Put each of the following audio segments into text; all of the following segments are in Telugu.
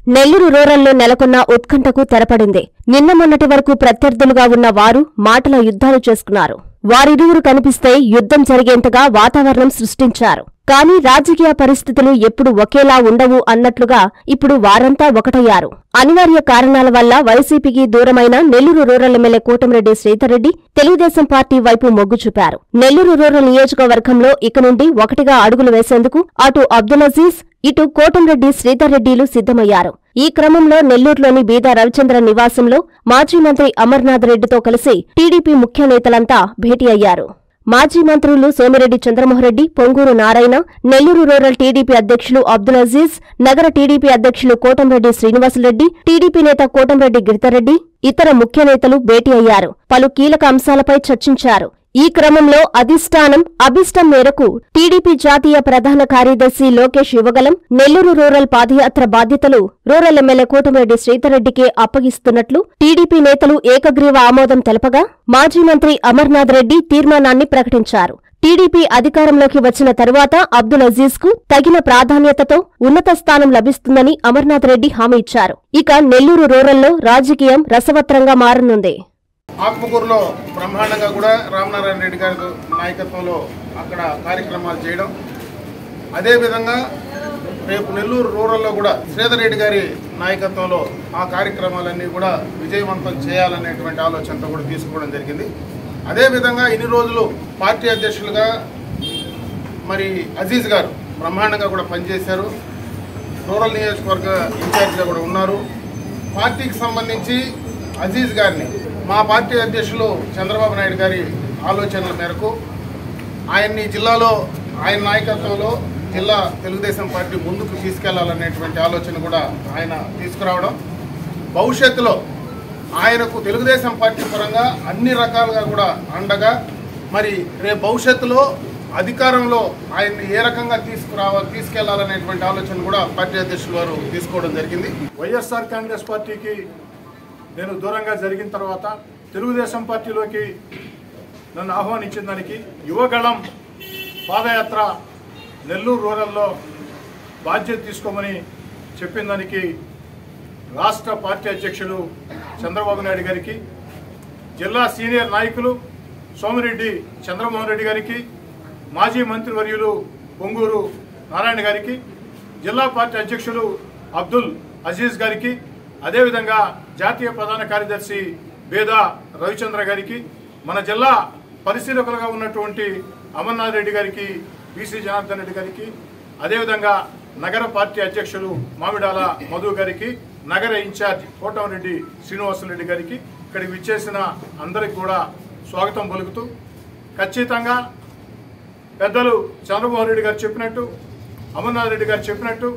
నెల్లూరు రూరల్లో నెలకొన్న ఉత్కంఠకు తెరపడింది. నిన్న మొన్నటి వరకు ప్రత్యర్థులుగా ఉన్న వారు మాటల యుద్ధాలు చేసుకున్నారు. వారిరువురు కనిపిస్తే యుద్ధం జరిగేంతగా వాతావరణం సృష్టించారు. కానీ రాజకీయ పరిస్థితులు ఎప్పుడు ఒకేలా ఉండవు అన్నట్లుగా ఇప్పుడు వారంతా ఒకటయ్యారు. అనివార్య కారణాల వల్ల వైసీపీకి దూరమైన Nellore rural MLA Kotamreddy Sridhar Reddy Telugu Desam party వైపు మొగ్గు చూపారు. నెల్లూరు రూరల్ నియోజకవర్గంలో ఇక నుండి ఒకటిగా అడుగులు వేసేందుకు అటు అబ్దుల్ అజీజ్, ఇటు కోటంరెడ్డి శ్రీధర్రెడ్డిలు సిద్ధమయ్యారు. ఈ క్రమంలో నెల్లూరులోని బీదా రవిచంద్ర నివాసంలో మాజీ మంత్రి అమర్నాథ్ రెడ్డితో కలిసి టీడీపీ ముఖ్య నేతలంతా భేటీ అయ్యారు. మాజీ మంత్రులు సోమిరెడ్డి చంద్రమోహన్రెడ్డి, పొంగూరు నారాయణ, నెల్లూరు రూరల్ టీడీపీ అధ్యక్షులు అబ్దుల్ అజీజ్, నగర టీడీపీ అధ్యక్షులు కోటంరెడ్డి శ్రీనివాసులరెడ్డి, టీడీపీ నేత కోటంరెడ్డి గిరిధర్రెడ్డి, ఇతర ముఖ్య నేతలు భేటీ అయ్యారు. పలు కీలక అంశాలపై చర్చించారు. ఈ క్రమంలో అధిష్టానం అభిష్టం మేరకు టీడీపీ జాతీయ ప్రధాన కార్యదర్శి లోకేష్ యువగలం నెల్లూరు రూరల్ పాదయాత్ర బాధ్యతలు రూరల్ ఎమ్మెల్యే కోటంరెడ్డి శ్రీధర్రెడ్డికే అప్పగిస్తున్నట్లు టీడీపీ నేతలు ఏకగ్రీవ ఆమోదం తెలపగా మాజీ మంత్రి అమర్నాథ్ రెడ్డి తీర్మానాన్ని ప్రకటించారు. టీడీపీ అధికారంలోకి వచ్చిన తరువాత అబ్దుల్ అజీజ్ కు తగిన ప్రాధాన్యతతో ఉన్నత స్థానం లభిస్తుందని అమర్నాథ్ రెడ్డి హామీ ఇచ్చారు. ఇక నెల్లూరు రూరల్లో రాజకీయం రసవత్రంగా మారనుంది. ఆత్మకూరులో బ్రహ్మాండంగా కూడా రామనారాయణ రెడ్డి గారి నాయకత్వంలో అక్కడ కార్యక్రమాలు చేయడం, అదేవిధంగా రేపు నెల్లూరు రూరల్లో కూడా శ్రీధర్ రెడ్డి గారి నాయకత్వంలో ఆ కార్యక్రమాలన్నీ కూడా విజయవంతం చేయాలనేటువంటి ఆలోచనతో కూడా తీసుకోవడం జరిగింది. అదేవిధంగా ఇన్ని రోజులు పార్టీ అధ్యక్షులుగా మరి అజీజ్ గారు బ్రహ్మాండంగా కూడా పనిచేశారు. రూరల్ నియోజకవర్గ ఇన్ఛార్జిగా కూడా ఉన్నారు. పార్టీకి సంబంధించి అజీజ్ గారిని మా పార్టీ అధ్యక్షులు చంద్రబాబు నాయుడు గారి ఆలోచనల మేరకు ఆయన్ని జిల్లాలో ఆయన నాయకత్వంలో జిల్లా తెలుగుదేశం పార్టీ ముందుకు తీసుకెళ్లాలనేటువంటి ఆలోచన కూడా ఆయన తీసుకురావడం, భవిష్యత్తులో ఆయనకు తెలుగుదేశం పార్టీ పరంగా అన్ని రకాలుగా కూడా అండగా మరి రేపు భవిష్యత్తులో అధికారంలో ఆయన్ని ఏ రకంగా తీసుకెళ్లాలనేటువంటి ఆలోచన కూడా పార్టీ అధ్యక్షులు వారు తీసుకోవడం జరిగింది. వైఎస్ఆర్ కాంగ్రెస్ పార్టీకి నేను దూరంగా జరిగిన తర్వాత తెలుగుదేశం పార్టీలోకి నన్ను ఆహ్వానించిన దానికి యువగళం పాదయాత్ర నెల్లూరు రూరల్లో బాధ్యత తీసుకోమని చెప్పిన దానికి రాష్ట్ర పార్టీ అధ్యక్షులు చంద్రబాబు నాయుడు గారికి, జిల్లా సీనియర్ నాయకులు సోమిరెడ్డి చంద్రమోహన్ రెడ్డి గారికి, మాజీ మంత్రివర్యులు పొంగూరు నారాయణ గారికి, జిల్లా పార్టీ అధ్యక్షులు అబ్దుల్ అజీజ్ గారికి, అదేవిధంగా జాతీయ ప్రధాన కార్యదర్శి బీదా రవిచంద్ర గారికి, మన జిల్లా పరిశీలకులుగా ఉన్నటువంటి అమర్నాథ్ రెడ్డి గారికి, బీసీ జనార్దన్ రెడ్డి గారికి, అదేవిధంగా నగర పార్టీ అధ్యక్షులు మామిడాల మధు గారికి, నగర ఇన్ఛార్జ్ కోటంరెడ్డి శ్రీనివాసులరెడ్డి గారికి, ఇక్కడికి విచ్చేసిన అందరికి కూడా స్వాగతం పలుకుతూ, ఖచ్చితంగా పెద్దలు చంద్రబాబు రెడ్డి గారు చెప్పినట్టు, అమర్నాథ్ రెడ్డి గారు చెప్పినట్టు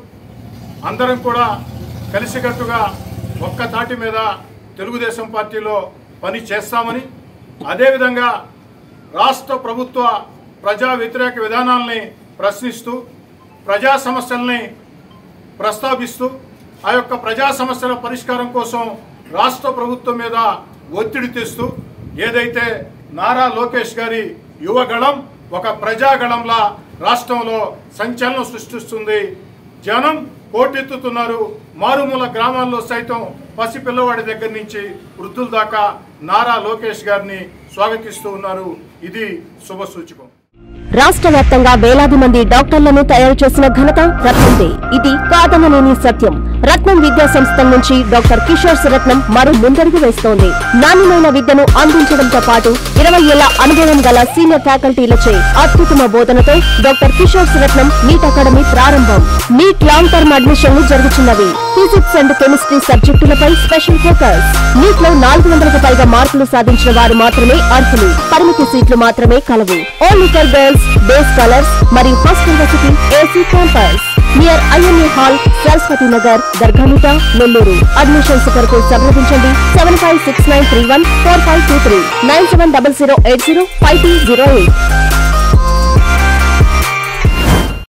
అందరం కూడా కలిసికట్టుగా ఒక్క తాటి మీద తెలుగుదేశం పార్టీలో పని చేస్తామని, అదేవిధంగా రాష్ట్ర ప్రభుత్వ ప్రజా వ్యతిరేక విధానాలని ప్రశ్నిస్తూ, ప్రజా సమస్యల్ని ప్రస్తావిస్తూ, ఆ యొక్క ప్రజా సమస్యల పరిష్కారం కోసం రాష్ట్ర ప్రభుత్వం మీద ఒత్తిడి తెస్తూ, ఏదైతే నారా లోకేష్ గారి యువగళం ఒక ప్రజాగళంలా రాష్ట్రంలో సంచలనం సృష్టిస్తుంది. జనం పోటెత్తుతున్నారు. మారుమూల గ్రామాల్లో సైతం పసిపిల్లవాడి దగ్గర నుంచి వృద్ధుల దాకా నారా లోకేష్ గారిని స్వాగతిస్తూ ఉన్నారు. ఇది శుభ సూచకం. రాష్ట్ర వ్యాప్తంగా వేలాది మంది డాక్టర్లను తయారు చేసిన ఘనత రత్నందే. ఇది కాదనలేని సత్యం. రత్నం విద్యా సంస్థల నుంచి డాక్టర్ కిషోర్ రత్నం మరో ముందడుగు వేస్తోంది. నాణ్యమైన విద్యను అందించడంతో పాటు 20 ఏళ్ల అనుభవం గల సీనియర్ ఫ్యాకల్టీలచే అత్యుత్తమ బోధనతో doctor Kishore Ratnam NEET academy ప్రారంభం. నీట్ లాంగ్ టర్మ్ అడ్మిషన్లు జరుగుతున్నవి. ఫిజిక్స్ అండ్ కెమిస్ట్రీ సబ్జెక్టులపై స్పెషల్ ఫోకస్. నీట్ లో 400కు పైగా మార్కులు సాధించిన వారు మాత్రమే అర్హులు. పరిమితి సీట్లు మాత్రమే కలవు. Only for girls, day scholars మరియు first university AC campus near IMA hall, Saraswathi Nagar, Dargamitta, Nellore. Admissions కొరకు సంప్రదించండి 7569314523 9700805208.